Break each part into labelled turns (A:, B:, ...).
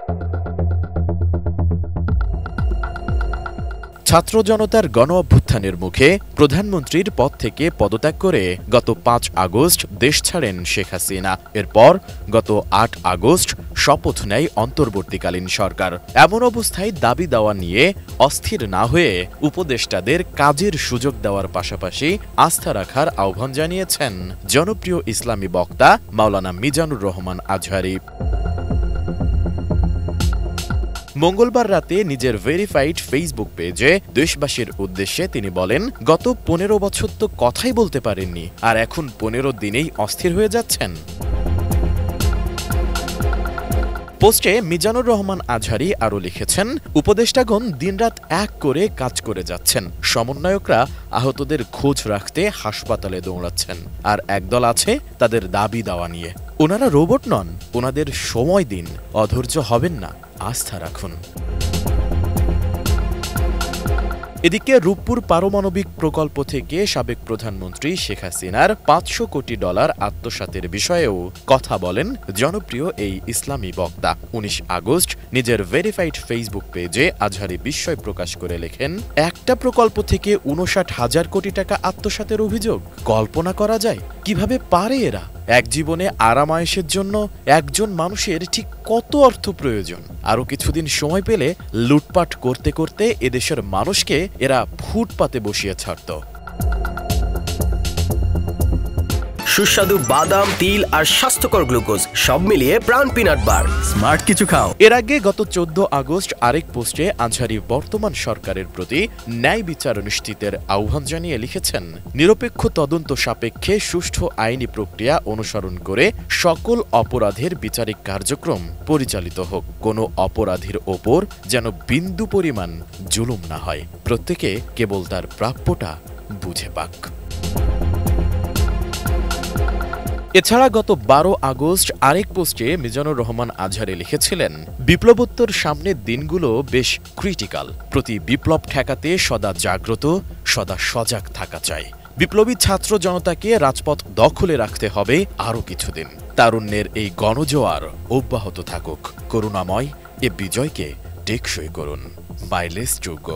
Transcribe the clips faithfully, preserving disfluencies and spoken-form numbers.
A: ছাত্র জনতার গণ অভ্যুত্থানের মুখে প্রধানমন্ত্রীর পদ থেকে পদত্যাগ করে গত পাঁচ আগস্ট দেশ ছাড়েন শেখ হাসিনা। এরপর গত আট আগস্ট শপথ নেয় অন্তর্বর্তীকালীন সরকার। এমন অবস্থায় দাবি দাওয়া নিয়ে অস্থির না হয়ে উপদেষ্টাদের কাজের সুযোগ দেওয়ার পাশাপাশি আস্থা রাখার আহ্বান জানিয়েছেন জনপ্রিয় ইসলামী বক্তা মাওলানা মিজানুর রহমান আজহারি। মঙ্গলবার রাতে নিজের ভেরিফাইড ফেসবুক পেজে দেশবাসীর উদ্দেশ্যে তিনি বলেন, গত পনেরো বছর তো কথাই বলতে পারেননি, আর এখন পনেরো দিনেই অস্থির হয়ে যাচ্ছেন। পোস্টে মিজানুর রহমান আজহারি আরও লিখেছেন, উপদেষ্টাগণ দিনরাত এক করে কাজ করে যাচ্ছেন, সমন্বয়করা আহতদের খোঁজ রাখতে হাসপাতালে দৌড়াচ্ছেন, আর একদল আছে তাদের দাবি দাওয়া নিয়ে। ওনারা রোবট নন, ওনাদের সময় দিন, অধৈর্য হবেন না, আস্থা রাখুন। এদিকে রূপপুর পারমাণবিক প্রকল্প থেকে সাবেক প্রধানমন্ত্রী শেখ হাসিনার পাঁচশো কোটি ডলার আত্মসাতের বিষয়েও কথা বলেন জনপ্রিয় এই ইসলামী বক্তা। উনিশ আগস্ট নিজের ভেরিফাইড ফেসবুক পেজে আজহারি বিস্ময় প্রকাশ করে লেখেন, একটা প্রকল্প থেকে উনষাট হাজার কোটি টাকা আত্মসাতের অভিযোগ কল্পনা করা যায়? কিভাবে পারে এরা? এক জীবনে আরামায়েশের জন্য একজন মানুষের ঠিক কত অর্থ প্রয়োজন? আরও কিছুদিন সময় পেলে লুটপাট করতে করতে এদেশের মানুষকে এরা ফুটপাতে বসিয়ে ছাড়ত।
B: সুস্বাদু বাদাম, তিল আর স্বাস্থ্যকর গ্লুকোজ সব মিলিয়ে প্রাণ পিনাট বার, স্মার্ট কিছু খাও।
A: এর আগে গত চোদ্দ আগস্ট আরেক পোস্টে আজহারি বর্তমান সরকারের প্রতি ন্যায় বিচার নিশ্চিতের আহ্বান জানিয়ে লিখেছেন, নিরপেক্ষ তদন্ত সাপেক্ষে সুষ্ঠু আইনি প্রক্রিয়া অনুসরণ করে সকল অপরাধের বিচারিক কার্যক্রম পরিচালিত হোক। কোনো অপরাধীর ওপর যেন বিন্দু পরিমাণ জুলুম না হয়, প্রত্যেকে কেবল তার প্রাপ্যটা বুঝে পাক। এছাড়া গত বারো আগস্ট আরেক পোস্টে মিজানুর রহমান আজহারি লিখেছিলেন, বিপ্লবোত্তর সামনের দিনগুলো বেশ ক্রিটিক্যাল। প্রতি বিপ্লব ঠেকাতে সদা জাগ্রত, সদা সজাগ থাকা চাই। বিপ্লবী ছাত্র জনতাকে রাজপথ দখলে রাখতে হবে আরও কিছুদিন। তারুণ্যের এই গণজোয়ার অব্যাহত থাকুক। করুণাময় এ বিজয়কে টেকসই করুন। মাইলেস যোগ্য।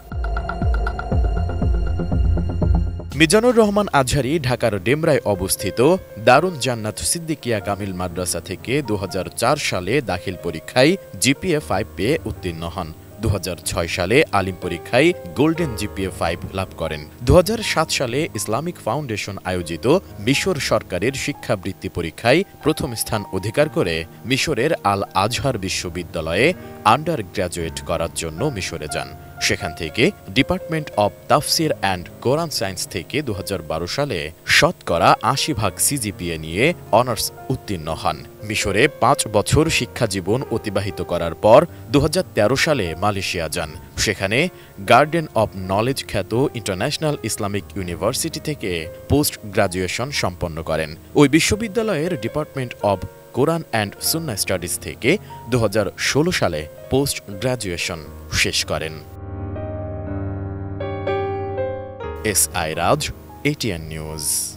A: মিজানুর রহমান আজহারি ঢাকার ডেমরায় অবস্থিত দারুন জান্নাত সিদ্দিকিয়া কামিল মাদ্রাসা থেকে দু হাজার চার সালে দাখিল পরীক্ষায় জিপিএ ফাইভ পেয়ে উত্তীর্ণ হন। দু হাজার ছয় সালে আলিম পরীক্ষায় গোল্ডেন জিপিএ ফাইভ লাভ করেন। দু হাজার সাত সালে ইসলামিক ফাউন্ডেশন আয়োজিত মিশর সরকারের শিক্ষাবৃত্তি পরীক্ষায় প্রথম স্থান অধিকার করে মিশরের আল আজহার বিশ্ববিদ্যালয়ে আন্ডার গ্র্যাজুয়েট করার জন্য মিশরে যান। সেখান থেকে ডিপার্টমেন্ট অব তাফসির অ্যান্ড কোরআন সায়েন্স থেকে দু হাজার বারো সালে শতকরা আশি ভাগ সিজিপিএ নিয়ে অনার্স উত্তীর্ণ হন। মিশরে পাঁচ বছর শিক্ষাজীবন অতিবাহিত করার পর দু হাজার তেরো সালে মালয়েশিয়া যান। সেখানে গার্ডেন অব নলেজ খ্যাত ইন্টারন্যাশনাল ইসলামিক ইউনিভার্সিটি থেকে পোস্ট গ্রাজুয়েশন সম্পন্ন করেন। ওই বিশ্ববিদ্যালয়ের ডিপার্টমেন্ট অব কোরআন অ্যান্ড সুন্না স্টাডিজ থেকে দু হাজার ষোলো সালে পোস্ট গ্রাজুয়েশন শেষ করেন। S I Raj, ATN news.